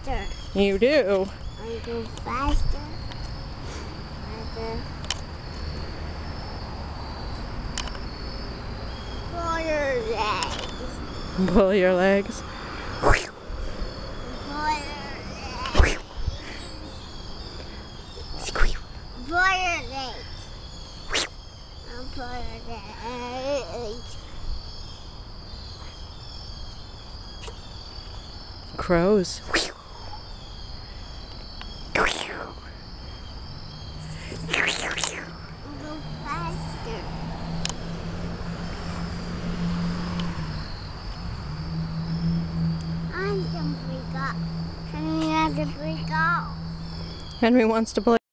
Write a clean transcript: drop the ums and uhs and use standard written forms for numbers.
faster. You do. I go faster. Pull your legs. Pull your legs. Pull your legs. Squeal. Pull your legs. Pull your legs. Crows. Go faster. I'm gonna break up. Henry has to break off. Henry wants to play.